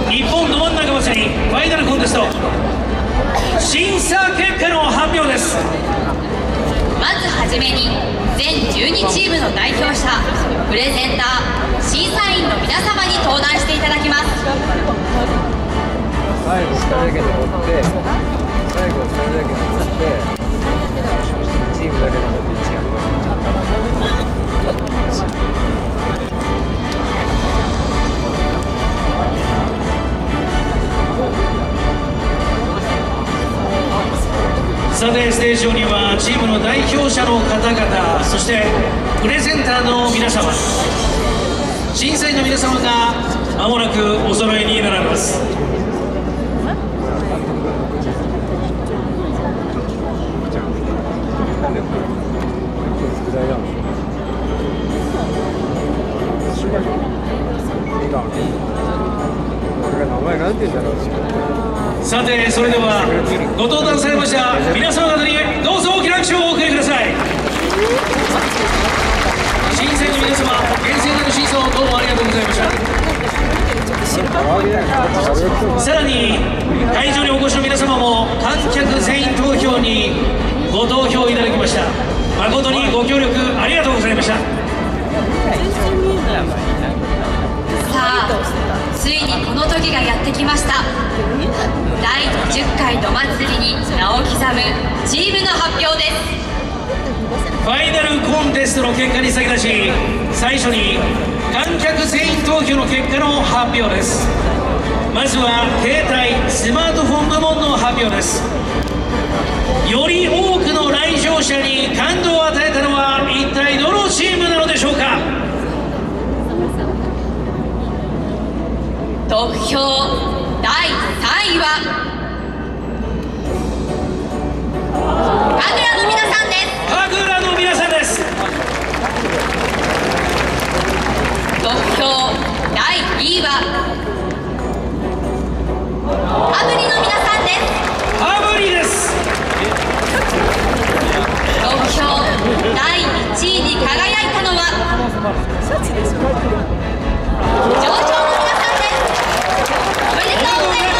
日本ど真ん中祭りファイナルコンテスト審査結果の発表です。 まずはじめに全12チームの代表者、プレゼンター、審査員の皆様に登壇していただきます。 最後2人だけ残って、最後2人だけ残って、チームだけ残って1や。 さて、ステージ上にはチームの代表者の方々、そしてプレゼンターの皆様、審査員の皆様がまもなくお揃いになられます。さて、それではご登壇されました皆様方にどうぞ大きな拍手をお送りください。審査員の皆様、厳正なる審査をどうもありがとうございました。さらに会場にお越しの皆様も観客全員投票にご投票いただきました。誠にご協力ありがとうございました。 さあ、ついにこの時がやってきました。第10回ど祭りに名を刻むチームの発表です。 ファイナルコンテストの結果に先立ち、最初に観客全員投票の結果の発表です。まずは携帯スマートフォン部門の発表です。より多くの来場者に感動を与えたのは一体どのチームなのでしょうか。 得票第3位は神楽の皆さんです。 神楽の皆さんです。 得票第2位はアブリの皆さんです。 アブリです。 得票第1位に輝いたのは上昇の皆さんです。おめでとうございます。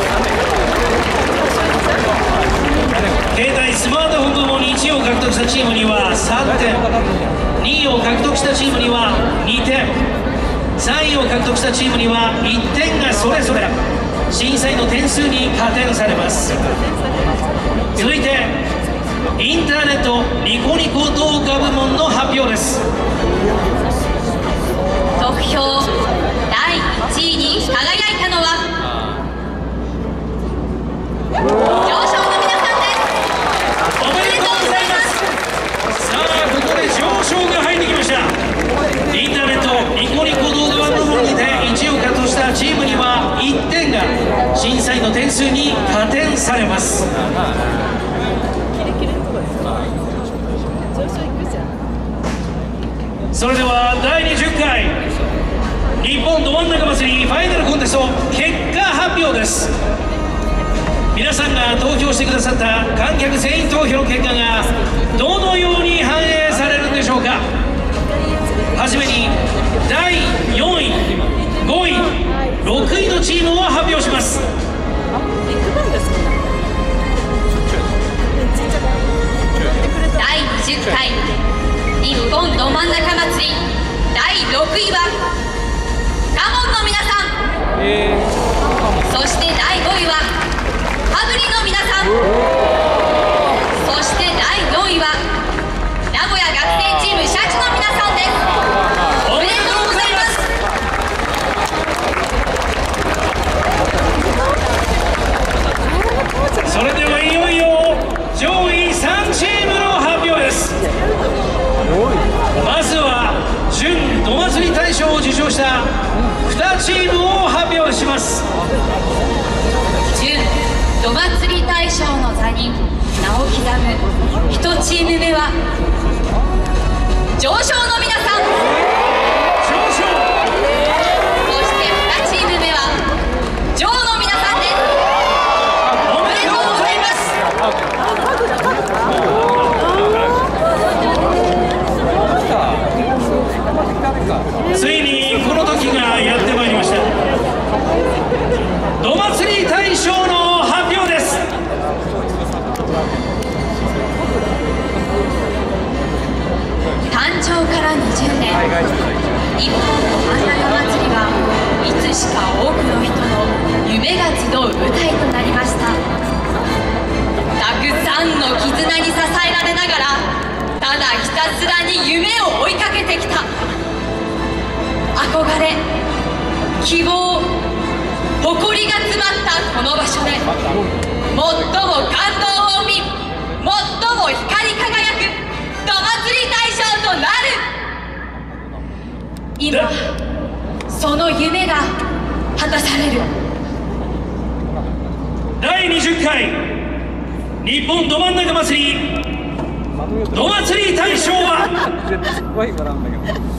携帯スマートフォン部門に1位を獲得したチームには3点、2位を獲得したチームには2点、3位を獲得したチームには1点がそれぞれ審査員の点数に加点されます。続いてインターネットニコニコ動画部門の発表です。 得票第1位に輝いたのは上昇の皆さんです。 おめでとうございます。さあ、ここで上昇が入ってきました。インターネットニコニコ動画部門にて1位を獲得したチームには1点が審査員の点数に加点されます。それでは第20回日本ど真ん中祭りファイナルコンテスト結果発表です。皆さんが投票してくださった観客全員投票の結果がどのように反映されるんでしょうか。はじめに第4位、5位、6位のチームを発表します。 第20回日本ど真ん中祭り第6位はカモンの皆さん、そして第5位はハブリの皆さん、そして第4位は名古屋学生チームシャチの皆さんです。おめでとうございます。それではいよいよ上位3チームの発表です。まずは準ど祭り大賞を受賞した2チームを発表します。 準ど祭り大賞の座に名を刻む1チーム目は上昇の皆さん、 上昇。 そして2チーム目は上の皆さんです。おめでとうございます。 ついにこの時がやってまいりました。 しか多くの人の夢が集う舞台となりました。たくさんの絆に支えられながら、ただひたすらに夢を追いかけてきた。憧れ、希望、誇りが詰まったこの場所で、最も感動を生み、最も光り輝くど祭り大賞となる。今その夢が果たされる。 第20回日本ど真ん中祭りど祭り大賞は絶対すごい笑うんだけど。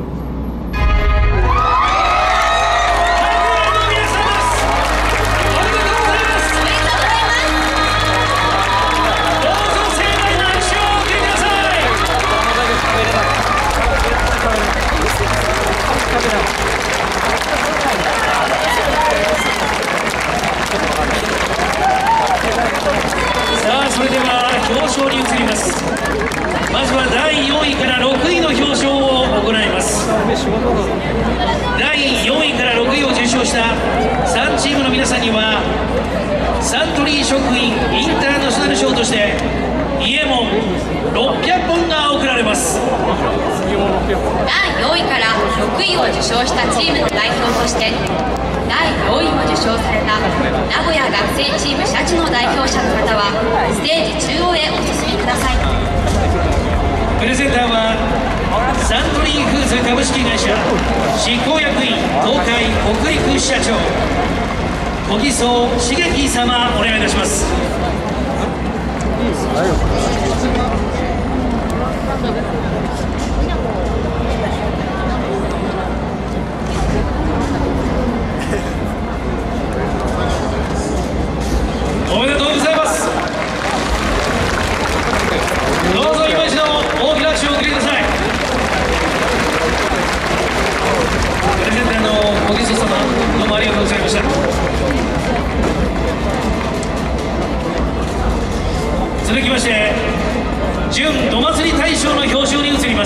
さあそれでは表彰に移ります。まずは第4位から6位の表彰を行います。第4位から6位を受賞した3チームの皆さんにはサントリー食品インターナショナル賞として伊右衛門600本が贈られます。 第4位から6位を受賞したチームの代表として第4位を受賞された名古屋学生チームシャチの代表者の方はステージ中央へお進みください。 プレゼンターはサントリーフーズ株式会社執行役員東海北陸支社長小木曽茂樹様、お願いいたします。おめでとうございます。どうぞ今一度大きな拍手をお送りください。プレゼンターの小木曽様、どうもありがとうございました。続きまして準ど祭り大賞の表彰に移ります。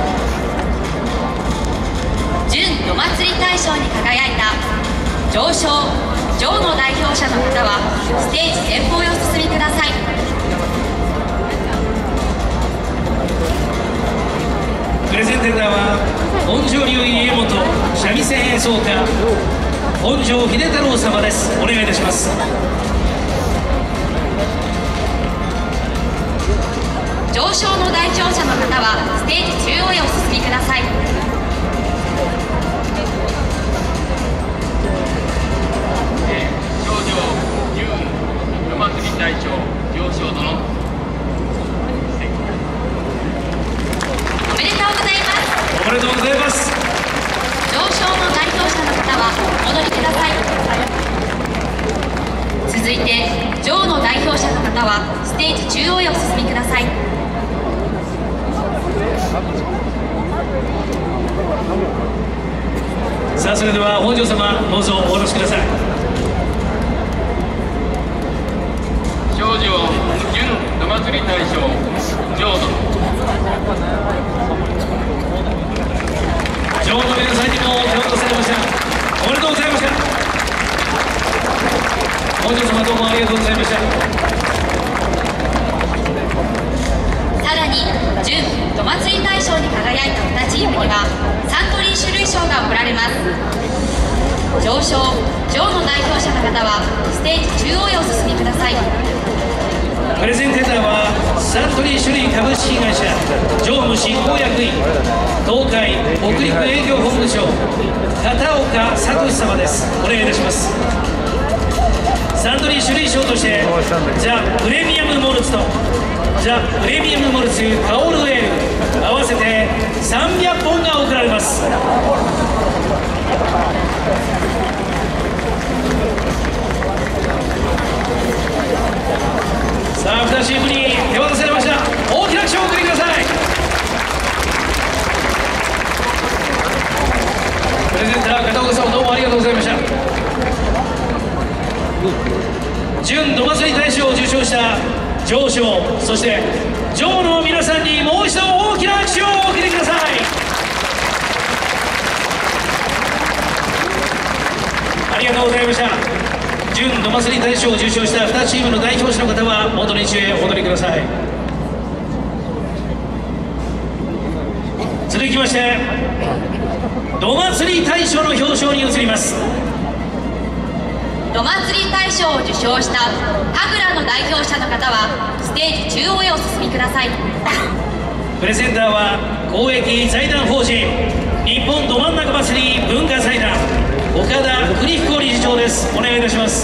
準ど祭り大賞に輝いた上昇上の代表者の方はステージ前方へお進みください。 プレゼンテーターは本庄流家元三味線演奏家本庄秀太郎様です。お願いいたします。 上昇の代表者の方はステージ中央へお進みください。おめでとうございます。 おめでとうございます。 上昇の代表者の方はお戻りください。続いて上の代表者の方はステージ中央へお進みください。 さあそれでは本庄様、どうぞお下ろしください。 賞状準ど祭り大賞浄土上の皆さんにも手渡されました。おめでとうございました。本庄様、どうもありがとうございました。 さらに準ど祭り大賞に輝いた2チームにはサントリー種類賞が贈られます。上昇上の代表者の方はステージ中央へお進みください。 プレゼンテーターはサントリー種類株式会社常務執行役員東海北陸営業本部長片岡聡様です。お願いいたします。サントリー種類賞としてザ・プレミアムモルツとザ・プレミアムモルツカオルエール合わせて300本が贈られます。さあ2チームに手渡されました。大きな拍手をお送りください。プレゼンター片岡さん、どうもありがとうございました。準ど祭り大賞を受賞した上昇、そして上の皆さんにもう一度大きな拍手をお送りください。 りがとうございました。準野祭り大賞を受賞した2チームの代表者の方は元の位置へお戻りください。続きまして野祭り大賞の表彰に移ります。 野祭り大賞を受賞した神楽の代表者の方はステージ中央へお進みください。 プレゼンターは公益財団法人日本ど真ん中祭り文化財団岡田邦彦理事長です。お願いいたします。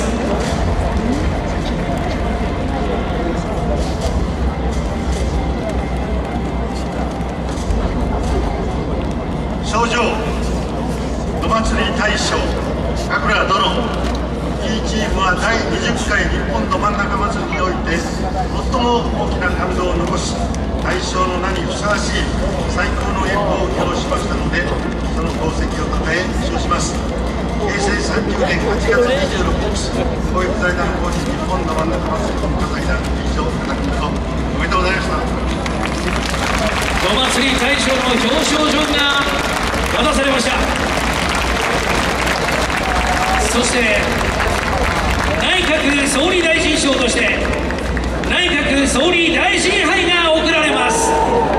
賞状野祭り大賞神楽殿。キーチームは第20回日本ど真ん中祭りにおいて最も大きな感動を残し、大賞の名にふさわしい最高の演舞を披露しましたので、その功績をたたえ表彰します。平成30年8月26日、公益財団法人日本ど真ん中祭り文化財団理事長高木とおめでとうございました。 野祭り大賞の表彰状が渡されました。そして内閣総理大臣賞として内閣総理大臣杯が贈られます。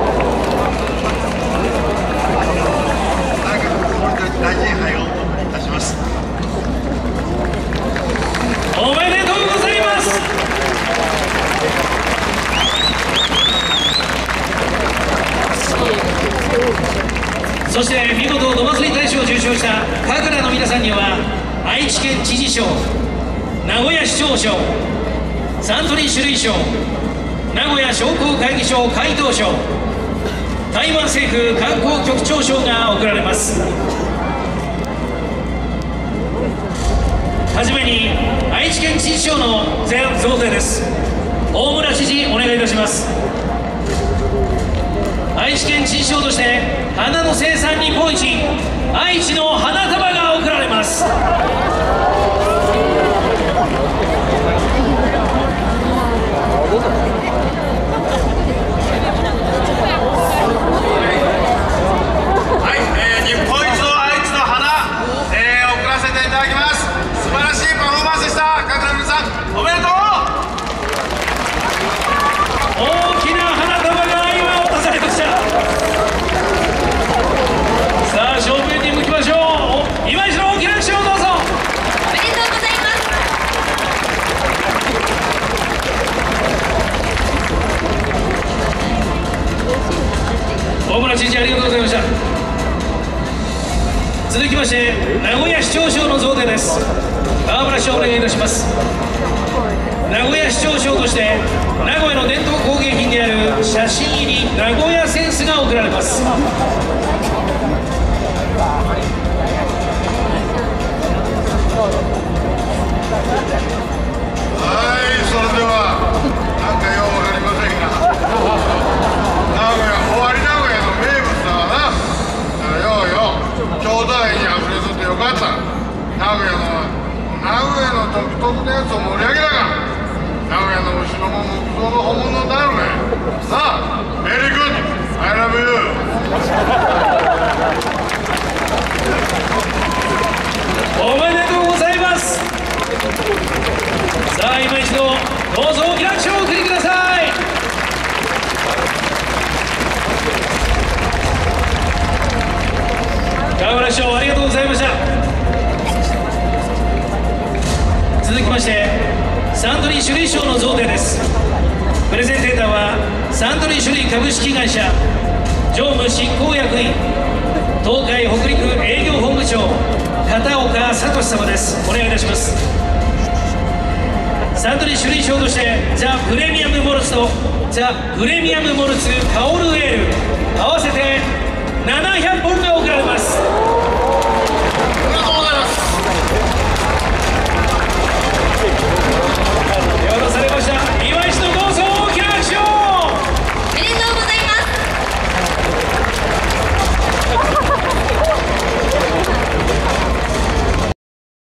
内閣総理大臣杯をお贈りいたします。 おめでとうございます。そして見事野祭り大賞を受賞した神楽の皆さんには愛知県知事賞、名古屋市長賞、サントリー種類賞、名古屋商工会議所会頭賞、台湾政府観光局長賞が贈られます。はじめに愛知県知事賞の贈呈です。大村知事、お願いいたします。愛知県知事賞として花の生産日本一愛知の花束が贈られます。 日本一の愛知の花、贈らせていただきます。素晴らしいパフォーマンスでした。神楽の皆さんおめでとう。 大きな花束が今渡されました。さあ正面に向きましょう。今一度大きな拍手をどうぞ。 おめでとうございます。 大村知事、ありがとうございました。続きまして名古屋市長賞の贈呈です。川村市長、お願いいたします。名古屋市長賞として名古屋の伝統工芸品である写真入り名古屋センスが贈られます。 それではなんかようわかりませんが、名古屋終わり名古屋の名物だわな。ようよ京都愛にあふれとってよかった。名古屋の独特のやつを盛り上げながら名古屋のお城も木造の本物だよね。さあ、ベリーグッド、I love you。 おめでとうございます。さあ今一度どうぞ大きな拍手をお送りください。川村市長、ありがとうございました。続きましてサントリー種類賞の贈呈です。プレゼンテーターはサントリー種類株式会社常務執行役員東海北陸営業本部長片岡聡様です。お願いいたします。サントリー種類賞としてザ・プレミアムモルツとザ・プレミアムモルツ香るエール合わせて700本が贈られます。